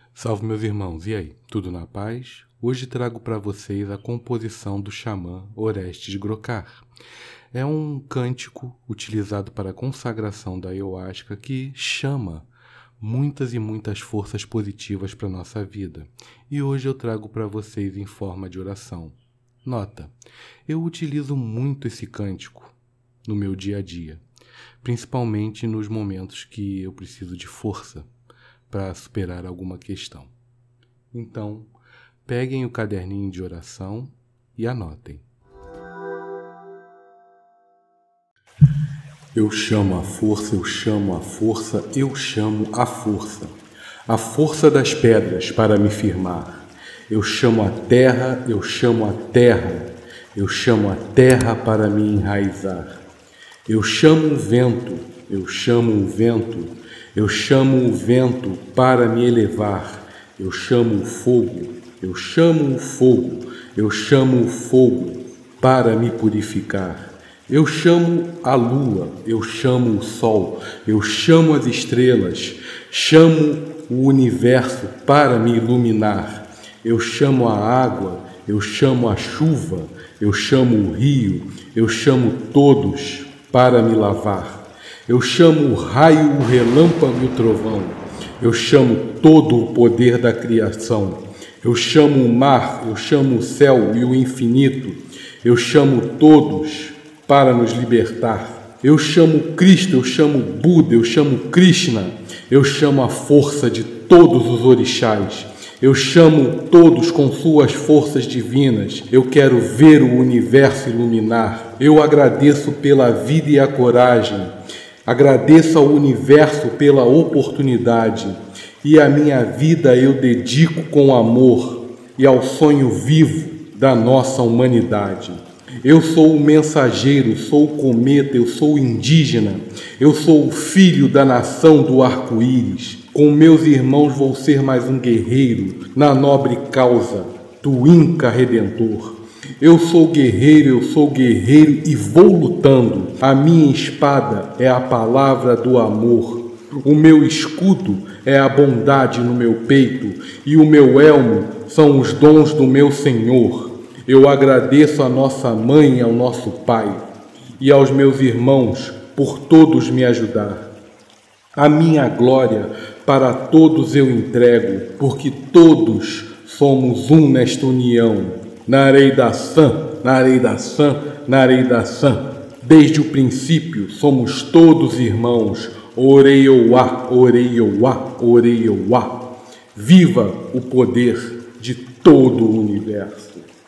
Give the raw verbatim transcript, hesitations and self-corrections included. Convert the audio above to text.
Salve, meus irmãos, e aí, tudo na paz? Hoje trago para vocês a composição do xamã Orestes Grokar. É um cântico utilizado para a consagração da ayahuasca que chama muitas e muitas forças positivas para a nossa vida. E hoje eu trago para vocês em forma de oração. Nota, eu utilizo muito esse cântico no meu dia a dia, principalmente nos momentos que eu preciso de força para superar alguma questão. Então, peguem o caderninho de oração e anotem. Eu chamo a força, eu chamo a força, eu chamo a força. A força das pedras para me firmar. Eu chamo a terra, eu chamo a terra. Eu chamo a terra para me enraizar. Eu chamo o vento, eu chamo o vento. Eu chamo o vento para me elevar. Eu chamo o fogo, eu chamo o fogo. Eu chamo o fogo para me purificar. Eu chamo a lua, eu chamo o sol, eu chamo as estrelas, chamo o universo para me iluminar. Eu chamo a água, eu chamo a chuva, eu chamo o rio, eu chamo todos para me lavar. Eu chamo o raio, o relâmpago e o trovão. Eu chamo todo o poder da criação. Eu chamo o mar, eu chamo o céu e o infinito. Eu chamo todos para nos libertar. Eu chamo Cristo, eu chamo Buda, eu chamo Krishna. Eu chamo a força de todos os orixás. Eu chamo todos com suas forças divinas. Eu quero ver o universo iluminar. Eu agradeço pela vida e a coragem. Agradeço ao universo pela oportunidade. E a minha vida eu dedico com amor e ao sonho vivo da nossa humanidade. Eu sou o mensageiro, sou o cometa, eu sou o indígena, eu sou o filho da nação do arco-íris. Com meus irmãos vou ser mais um guerreiro na nobre causa do Inca Redentor. Eu sou guerreiro, eu sou guerreiro e vou lutando. A minha espada é a palavra do amor. O meu escudo é a bondade no meu peito e o meu elmo são os dons do meu Senhor. Eu agradeço a nossa mãe e ao nosso pai e aos meus irmãos por todos me ajudar. A minha glória para todos eu entrego, porque todos somos um nesta união. Narei da San, Narei da San, Narei da San. Desde o princípio somos todos irmãos. Oreiuá, Oreiuá, Oreiuá. Viva o poder de todo o universo.